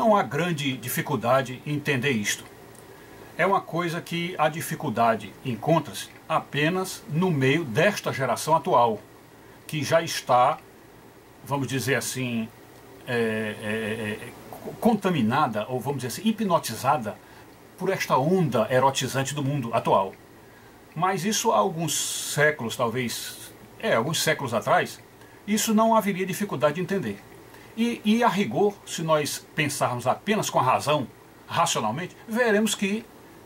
não há grande dificuldade em entender isto. É uma coisa que a dificuldade encontra-se apenas no meio desta geração atual, que já está, vamos dizer assim, contaminada, ou vamos dizer assim, hipnotizada por esta onda erotizante do mundo atual. Mas isso há alguns séculos, talvez, alguns séculos atrás, isso não haveria dificuldade de entender. E a rigor, se nós pensarmos apenas com a razão, racionalmente, veremos que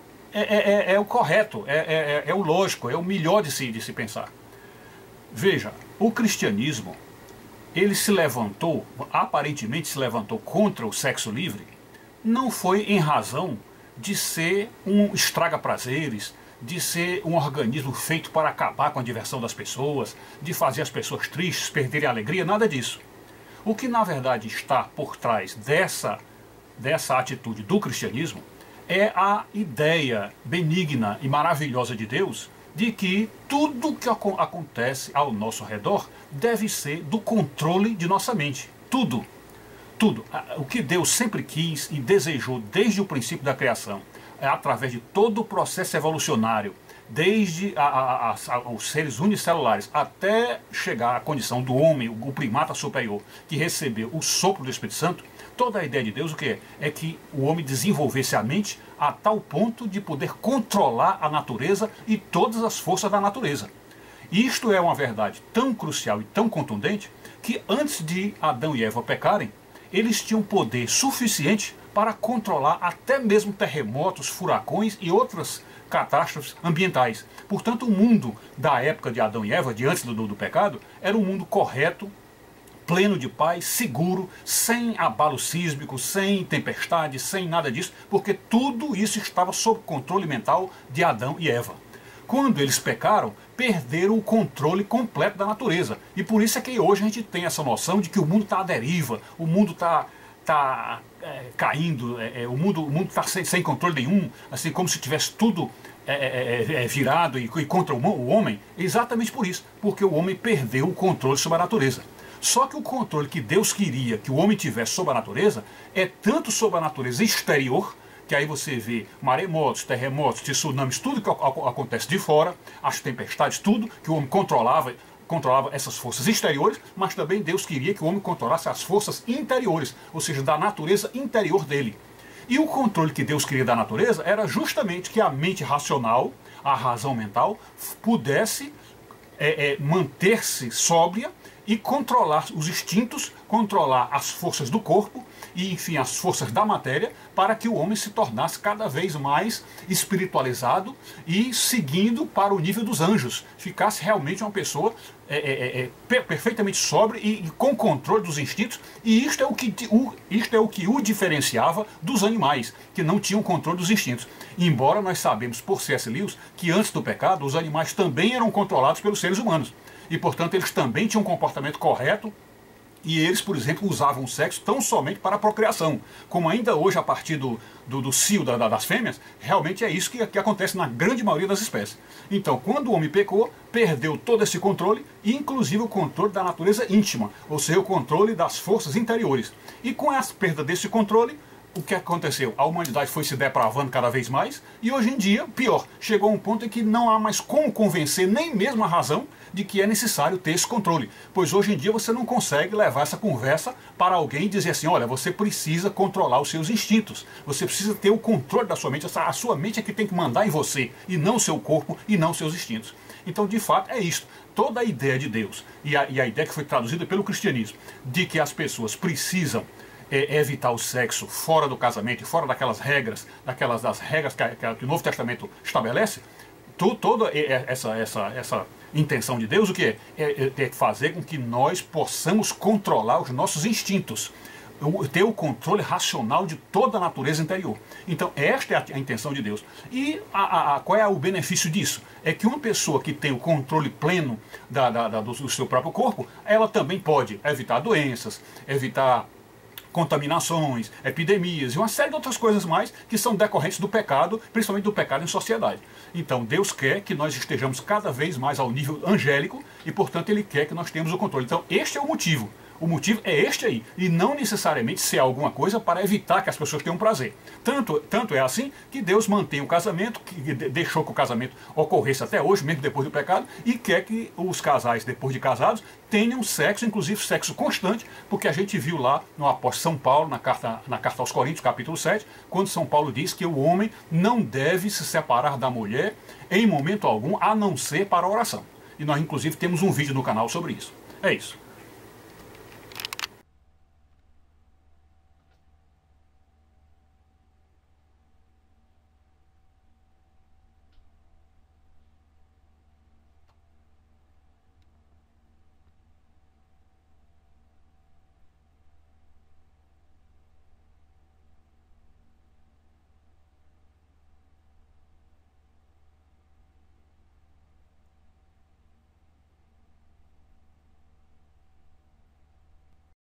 é o correto, é o lógico, é o melhor de se pensar. Veja, o cristianismo, ele se levantou, aparentemente se levantou contra o sexo livre, não foi em razão de ser um estraga-prazeres, de ser um organismo feito para acabar com a diversão das pessoas, de fazer as pessoas tristes, perderem a alegria, nada disso. O que na verdade está por trás dessa atitude do cristianismo é a ideia benigna e maravilhosa de Deus de que tudo que acontece ao nosso redor deve ser do controle de nossa mente. Tudo. Tudo. O que Deus sempre quis e desejou desde o princípio da criação, através de todo o processo evolucionário, desde os seres unicelulares até chegar à condição do homem, o primata superior, que recebeu o sopro do Espírito Santo, toda a ideia de Deus o que é? É que o homem desenvolvesse a mente a tal ponto de poder controlar a natureza e todas as forças da natureza. Isto é uma verdade tão crucial e tão contundente que antes de Adão e Eva pecarem, eles tinham poder suficiente para controlar até mesmo terremotos, furacões e outras catástrofes ambientais. Portanto, o mundo da época de Adão e Eva, de antes do pecado, era um mundo correto, pleno de paz, seguro, sem abalo sísmico, sem tempestade, sem nada disso, porque tudo isso estava sob controle mental de Adão e Eva. Quando eles pecaram, perderam o controle completo da natureza. E por isso é que hoje a gente tem essa noção de que o mundo está à deriva, o mundo está caindo, o mundo está sem controle nenhum, assim como se tivesse tudo virado e contra o homem. Exatamente por isso, porque o homem perdeu o controle sobre a natureza. Só que o controle que Deus queria que o homem tivesse sobre a natureza é tanto sobre a natureza exterior, que aí você vê maremotos, terremotos, tsunamis, tudo que acontece de fora, as tempestades, tudo que o homem controlava essas forças exteriores, mas também Deus queria que o homem controlasse as forças interiores, ou seja, da natureza interior dele. E o controle que Deus queria da natureza era justamente que a mente racional, a razão mental, pudesse manter-se sóbria e controlar os instintos, controlar as forças do corpo e, enfim, as forças da matéria, para que o homem se tornasse cada vez mais espiritualizado e seguindo para o nível dos anjos, ficasse realmente uma pessoa perfeitamente sóbria e com controle dos instintos. E isto é o que o diferenciava dos animais, que não tinham controle dos instintos. Embora nós sabemos por C.S. Lewis que antes do pecado os animais também eram controlados pelos seres humanos. E, portanto, eles também tinham um comportamento correto e eles, por exemplo, usavam o sexo tão somente para a procriação. Como ainda hoje, a partir do cio das fêmeas, realmente é isso que acontece na grande maioria das espécies. Então, quando o homem pecou, perdeu todo esse controle, inclusive o controle da natureza íntima, ou seja, o controle das forças interiores. E com a perda desse controle, o que aconteceu? A humanidade foi se depravando cada vez mais e hoje em dia, pior, chegou a um ponto em que não há mais como convencer nem mesmo a razão de que é necessário ter esse controle. Pois hoje em dia você não consegue levar essa conversa para alguém e dizer assim, olha, você precisa controlar os seus instintos, você precisa ter o controle da sua mente, a sua mente é que tem que mandar em você, e não o seu corpo, e não os seus instintos. Então, de fato, é isto. Toda a ideia de Deus, e a ideia que foi traduzida pelo cristianismo, de que as pessoas precisam evitar o sexo fora do casamento e fora daquelas regras, das regras que o Novo Testamento estabelece, toda essa intenção de Deus, o que é fazer com que nós possamos controlar os nossos instintos, ter o controle racional de toda a natureza interior. Então esta é a intenção de Deus. E qual é o benefício disso? É que uma pessoa que tem o controle pleno do seu próprio corpo, ela também pode evitar doenças, evitar contaminações, epidemias e uma série de outras coisas mais que são decorrentes do pecado, principalmente do pecado em sociedade. Então Deus quer que nós estejamos cada vez mais ao nível angélico e, portanto, Ele quer que nós tenhamos o controle. Então este é o motivo. O motivo é este aí, e não necessariamente ser alguma coisa para evitar que as pessoas tenham prazer. Tanto é assim que Deus mantém o casamento, que deixou que o casamento ocorresse até hoje, mesmo depois do pecado, e quer que os casais, depois de casados, tenham sexo, inclusive sexo constante, porque a gente viu lá no apóstolo São Paulo, na carta aos Coríntios, capítulo 7, quando São Paulo diz que o homem não deve se separar da mulher em momento algum, a não ser para a oração. E nós, inclusive, temos um vídeo no canal sobre isso. É isso.